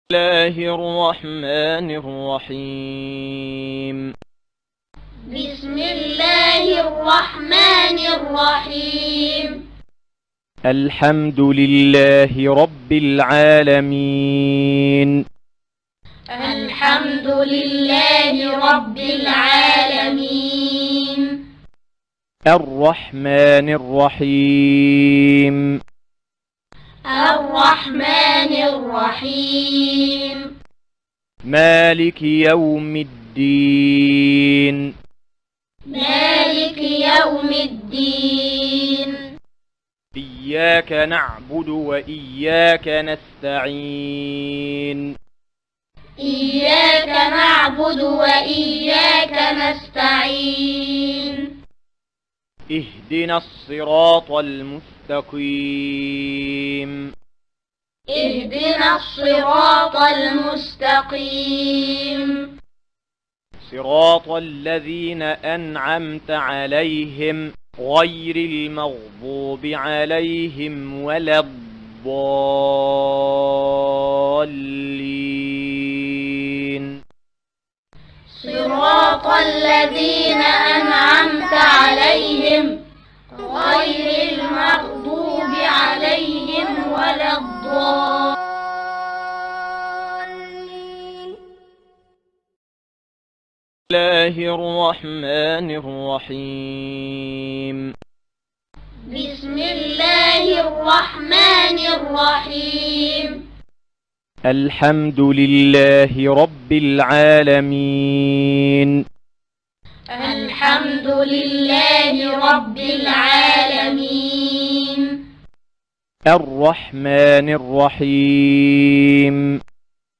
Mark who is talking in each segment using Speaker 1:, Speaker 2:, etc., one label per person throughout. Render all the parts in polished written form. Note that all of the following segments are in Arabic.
Speaker 1: الله الرحمن الرحيم.
Speaker 2: بسم الله الرحمن الرحيم.
Speaker 1: الحمد لله رب العالمين.
Speaker 2: الحمد لله رب العالمين.
Speaker 1: الرحمن الرحيم.
Speaker 2: الرحمن الرحيم.
Speaker 1: مالك يوم الدين.
Speaker 2: مالك يوم الدين.
Speaker 1: إياك نعبد وإياك نستعين.
Speaker 2: إياك نعبد وإياك نستعين.
Speaker 1: اهدنا الصراط المستقيم.
Speaker 2: اهدنا الصراط المستقيم.
Speaker 1: صراط الذين أنعمت عليهم غير المغضوب عليهم ولا الضالين.
Speaker 2: صراط الذين أنعمت عليهم غير المغضوب عليهم ولا الضالين.
Speaker 1: الله الرحمن الرحيم.
Speaker 2: بسم الله الرحمن الرحيم.
Speaker 1: الحمد لله رب العالمين.
Speaker 2: الحمد لله رب العالمين.
Speaker 1: الرحمن الرحيم.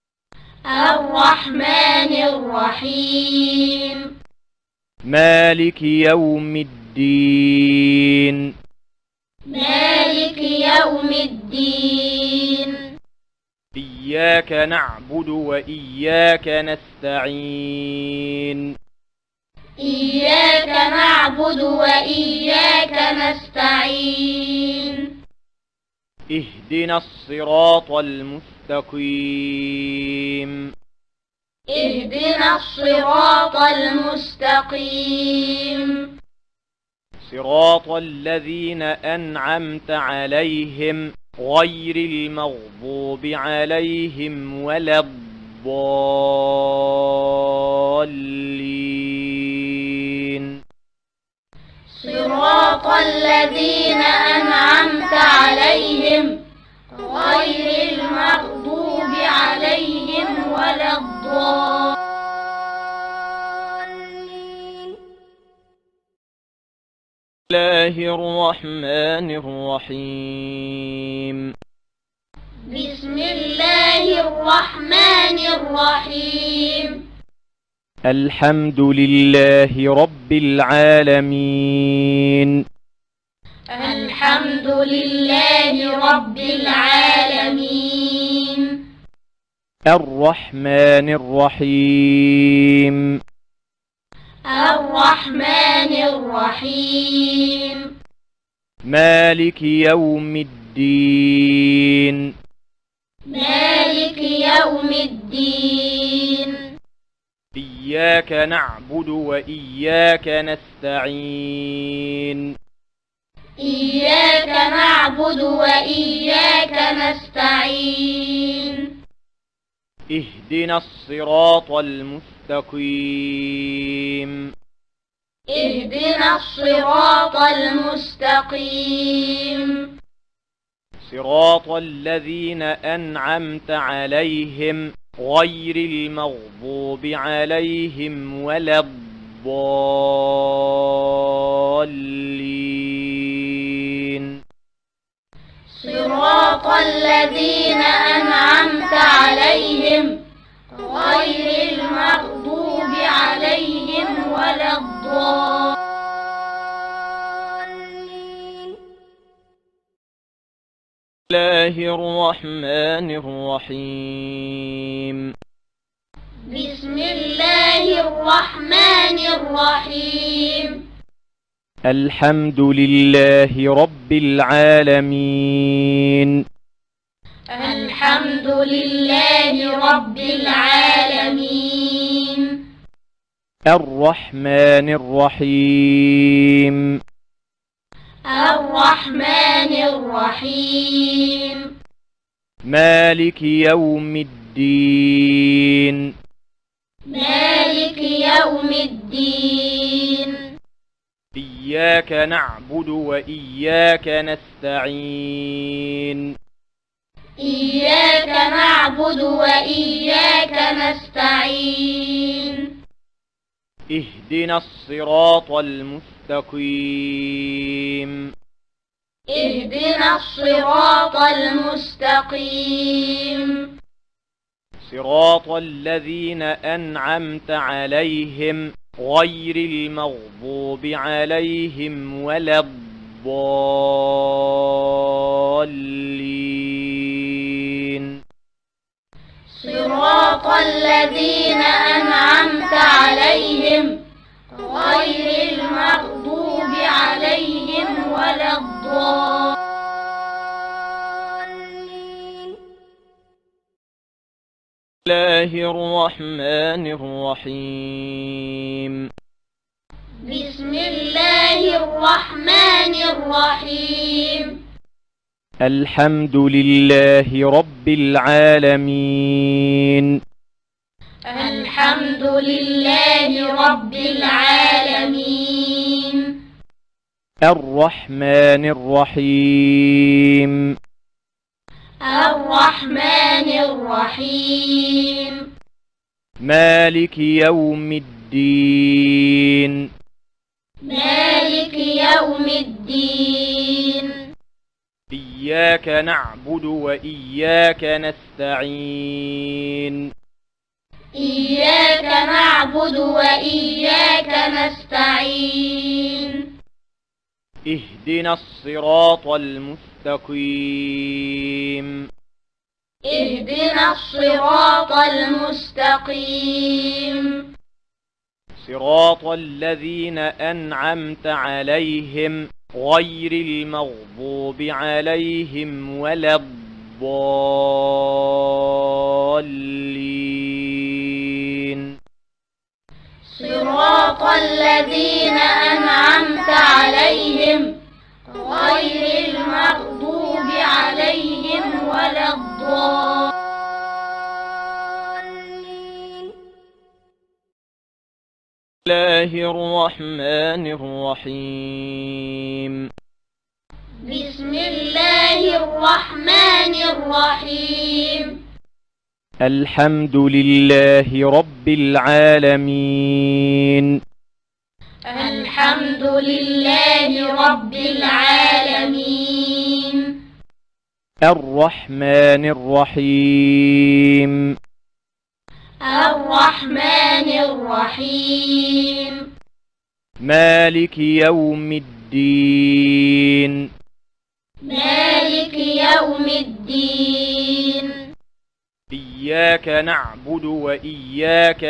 Speaker 2: الرحمن الرحيم.
Speaker 1: مالك يوم الدين.
Speaker 2: مالك يوم الدين.
Speaker 1: إياك نعبد وإياك نستعين.
Speaker 2: إياك نعبد وإياك نستعين.
Speaker 1: اهدنا الصراط المستقيم.
Speaker 2: اهدنا الصراط المستقيم.
Speaker 1: صراط الذين أنعمت عليهم غير المغضوب عليهم ولا الضالين.
Speaker 2: صراط الذين أنعمت عليهم غير المغضوب عليهم ولا الضالين.
Speaker 1: الله الرحمن الرحيم.
Speaker 2: بسم الله الرحمن الرحيم.
Speaker 1: الحمد لله رب العالمين.
Speaker 2: الحمد لله رب العالمين.
Speaker 1: الرحمن الرحيم.
Speaker 2: الرحمن الرحيم.
Speaker 1: مالك يوم الدين.
Speaker 2: مالك يوم الدين.
Speaker 1: إياك نعبد وإياك نستعين.
Speaker 2: إياك نعبد وإياك نستعين.
Speaker 1: اهدنا الصراط المستقيم.
Speaker 2: اهدنا الصراط المستقيم.
Speaker 1: صراط الذين أنعمت عليهم غير المغضوب عليهم ولا الضالين.
Speaker 2: صراط الذين أنعمت عليهم غير المغضوب عليهم ولا الضالين.
Speaker 1: الله الرحمن الرحيم.
Speaker 2: بسم الله الرحمن الرحيم.
Speaker 1: الحمد لله رب العالمين.
Speaker 2: الحمد لله رب العالمين
Speaker 1: الرحمن الرحيم
Speaker 2: الرحمن الرحيم
Speaker 1: مالك يوم الدين
Speaker 2: مالك يوم الدين
Speaker 1: إياك نعبد وإياك نستعين
Speaker 2: إياك نعبد وإياك نستعين
Speaker 1: اهدنا الصراط المستقيم
Speaker 2: اهدنا الصراط المستقيم
Speaker 1: صراط الذين أنعمت عليهم غير المغضوب عليهم ولا الضالين
Speaker 2: صراط الذين أنعمت عليهم غير المغضوب عليهم ولا الضالين
Speaker 1: بسم الله الرحمن الرحيم
Speaker 2: بسم الله الرحمن الرحيم
Speaker 1: الحمد لله رب العالمين
Speaker 2: الحمد لله رب العالمين
Speaker 1: الرحمن الرحيم
Speaker 2: الرحمن الرحيم
Speaker 1: مالك يوم الدين
Speaker 2: مالك يوم الدين
Speaker 1: إياك نعبد وإياك نستعين
Speaker 2: إياك نعبد وإياك نستعين
Speaker 1: اهدنا الصراط المستقيم
Speaker 2: اهدنا الصراط المستقيم
Speaker 1: صراط الذين أنعمت عليهم غير المغضوب عليهم ولا الضالين
Speaker 2: صراط الذين أنعمت عليهم غير المغضوب عليهم ولا الضالين
Speaker 1: بسم الله الرحمن الرحيم
Speaker 2: بسم الله الرحمن الرحيم
Speaker 1: الحمد لله رب العالمين
Speaker 2: الحمد لله رب العالمين
Speaker 1: الرحمن الرحيم
Speaker 2: الرحمن الرحيم
Speaker 1: مالك يوم الدين
Speaker 2: مالك يوم الدين
Speaker 1: إياك نعبد وإياك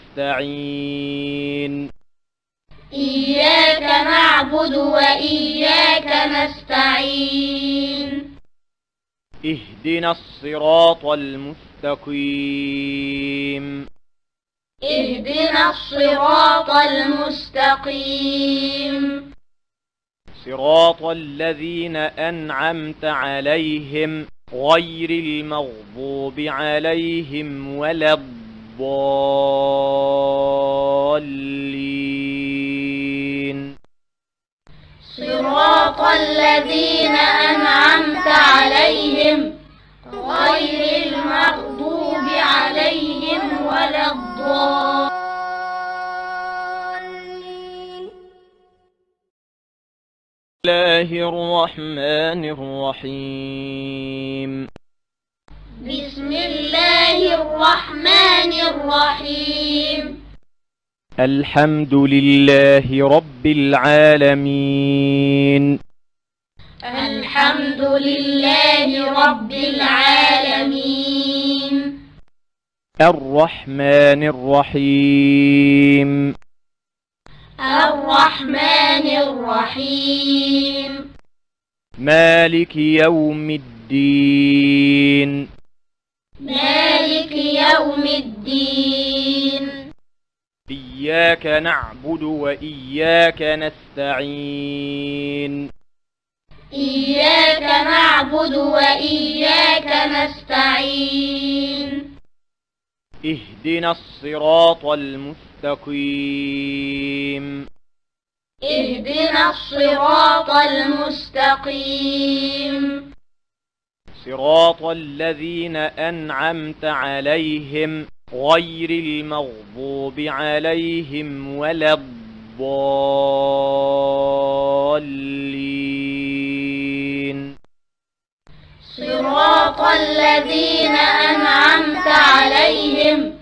Speaker 1: نستعين
Speaker 2: إياك نعبد وإياك نستعين
Speaker 1: اهدنا الصراط المستقيم
Speaker 2: اهدنا الصراط المستقيم
Speaker 1: صراط الذين أنعمت عليهم غير المغضوب عليهم ولا الضالين
Speaker 2: صراط الذين أنعمت عليهم غير المغضوب عليهم ولا الضالين
Speaker 1: بسم الله الرحمن الرحيم
Speaker 2: بسم الله الرحمن الرحيم
Speaker 1: الحمد لله رب العالمين
Speaker 2: الحمد لله رب العالمين
Speaker 1: الرحمن الرحيم
Speaker 2: الرحمن الرحيم
Speaker 1: مالك يوم الدين
Speaker 2: مالك يوم يوم الدين.
Speaker 1: إياك نعبد وإياك نستعين.
Speaker 2: إياك نعبد وإياك نستعين.
Speaker 1: اهدنا الصراط المستقيم.
Speaker 2: اهدنا الصراط المستقيم.
Speaker 1: صراط الذين أنعمت عليهم غير المغضوب عليهم ولا الضالين.
Speaker 2: صراط الذين أنعمت عليهم